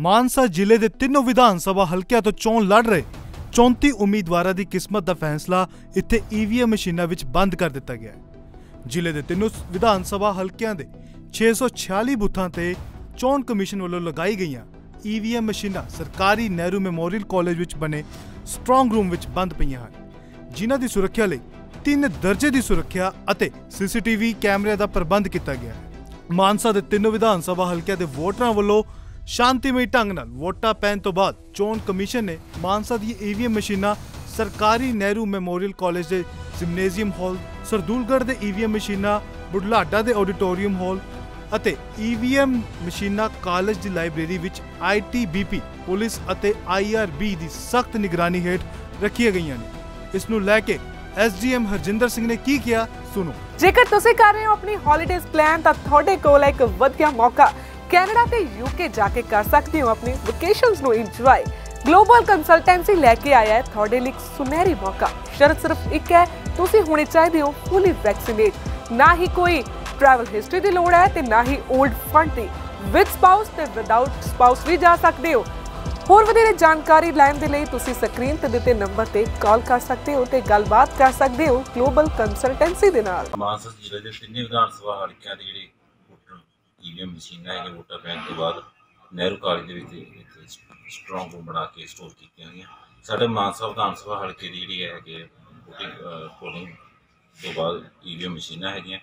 ਮਾਨਸਾ ਜ਼ਿਲ੍ਹੇ ਦੇ ਤਿੰਨੋਂ ਵਿਧਾਨ ਸਭਾ ਹਲਕਿਆਂ ਤੋਂ ਚੋਣ ਲੜ ਰਹੇ 34 ਉਮੀਦਵਾਰਾਂ ਦੀ ਕਿਸਮਤ ਦਾ ਫੈਸਲਾ ਇੱਥੇ ਈਵੀਐਮ ਮਸ਼ੀਨਾਂ ਵਿੱਚ ਬੰਦ ਕਰ ਦਿੱਤਾ ਗਿਆ ਹੈ। ਜ਼ਿਲ੍ਹੇ ਦੇ ਤਿੰਨੋਂ ਵਿਧਾਨ ਸਭਾ ਹਲਕਿਆਂ ਦੇ 646 ਬੂਥਾਂ ਤੇ ਚੋਣ ਕਮਿਸ਼ਨ ਵੱਲੋਂ ਲਗਾਈ ਗਈਆਂ ਈਵੀਐਮ ਮਸ਼ੀਨਾਂ ਸਰਕਾਰੀ ਨਹਿਰੂ ਮੈਮੋਰੀਅਲ ਕਾਲਜ ਵਿੱਚ ਬਣੇ ਸਟਰੋਂਗ ਰੂਮ ਵਿੱਚ ਬੰਦ ਪਈਆਂ ਹਨ, ਜਿਨ੍ਹਾਂ ਦੀ ਸੁਰੱਖਿਆ ਲਈ 3 ਦਰਜੇ ਦੀ ਸੁਰੱਖਿਆ ਅਤੇ ਸੀਸੀਟੀਵੀ ਕੈਮਰਿਆਂ ਦਾ ਪ੍ਰਬੰਧ ਕੀਤਾ ਗਿਆ ਹੈ। ਮਾਨਸਾ ਦੇ ਤਿੰਨੋਂ ਵਿਧਾਨ ਸਭਾ ਹਲਕਿਆਂ ਦੇ ਵੋਟਰਾਂ ਵੱਲੋਂ शांतिमई ढंग नाल वोटां पैण तो बाद चोण कमीशन ने मानसा दी ईवीएम मशीनां सरकारी नहरू मैमोरीअल कॉलेज के जिमनेजियम हॉल, सरदूलगढ़ के ईवीएम मशीनां बुढ़लाडा के ऑडिटोरीयम हॉल अते ईवीएम मशीनां कॉलेज की लाइब्रेरी विच ITBP पुलिस अते IRB की सख्त निगरानी हेठ रखिया गईयां ने। इस नूं लैके SDM हरजिंदर सिंह ने की किया, सुनो। जेकर तुसीं कर रहे हो अपनी हॉलीडेज प्लान तां तुहाडे कोल इक वधिया मौका कैनेडा ते यूके जाके कर सकते हो अपनी वेकेशंस नो एंजॉय। ग्लोबल कंसल्टेंसी लेके आया है तुहाडे लई सुनहरी मौका। शर्त सिर्फ एक है, तुसीं होने चाहिए हो फुली वैक्सीनेट, ना ही कोई ट्रैवल हिस्ट्री दी लोड़ है ते ना ही ओल्ड फंड दी। विद स्पाउस ते विदाउट स्पाउस भी जा सकते हो। होर वधेरे जानकारी लैण दे लई तुसीं स्क्रीन ते दित्ते नंबर ते कॉल कर सकते हो ते गलबात कर सकते हो ग्लोबल कंसल्टेंसी दे नाल। मानसा जिले दे तिन्ने विधान सभा हलकिਆਂ ਦੀ ਜਿਹੜੀ ईवीएम मशीनां है वोटां पैण तो बाद नहरू कॉलेज के स्ट्रोंग रूम बना के स्टोर कीतियां गईयां। साडे मानसा विधान सभा हल्के दी जिहड़ी है कि पोलिंग तो बाद ईवीएम मशीनां हैगियां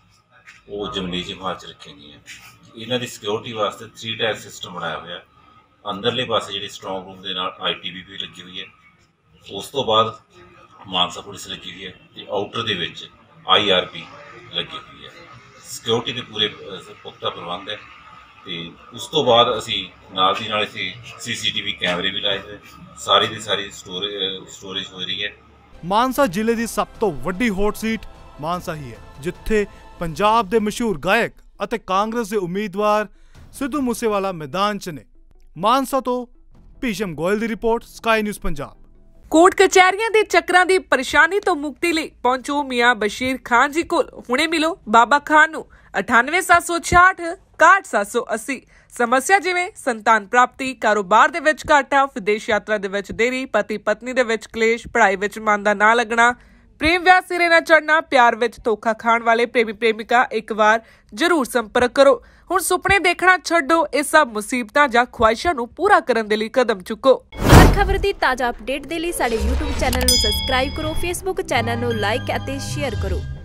वो जिमनेजियम हाल च रखियां गईयां। इन्हां दी सिक्योरिटी वास्ते 3 टायर सिस्टम बनाया होया। अंदरले पासे जिहड़ी स्ट्रोंग रूम दे नाल ITBP लगी हुई है, उस तो बाद मानसा पुलिस लगी हुई है ते आउटर दे विच IRB लगी हुई है। सिक्योरिटी के पूरे पुख्ता प्रबंध है ते उस तो बाद असी नाल दी नाल इत्थे CCTV कैमरे भी लाए थे। सारी दी सारी स्टोरेज हो रही है। मानसा जिले की सब तो वड्डी हॉट सीट मानसा ही है, जिथे पंजाब के मशहूर गायक अते कांग्रेस के उम्मीदवार सिद्धू मूसेवाला मैदान च ने। मानसा तो भीषम गोयल की report, sky news Punjab. Court कचहरियां दे चक्रां दी परेशानी तो मुक्ति लई पहुंचो मियां बशीर खान जी कोल। हुणे मिलो बाबा खान नूं 9876 6780। समस्या जिवें संतान प्राप्ति, कारोबार दे विच घाटा, विदेश यात्रा दे विच देरी, पति पत्नी दे विच क्लेश, पढ़ाई विच मन दा ना लगना, प्रेम विआह सिरे ना चढ़ना, प्यार विच धोखा खाण वाले प्रेमी प्रेमिका एक बार जरूर संपर्क करो। हुण सुपने देखना छड्डो, इस सब मुसीबतां जां ख्वाहिशां नूं पूरा करन दे लई कदम चुको। खबर की ताज़ा अपडेट के लिए साडे YouTube चैनल नूं सबसक्राइब करो, Facebook चैनल नूं लाइक अते शेयर करो।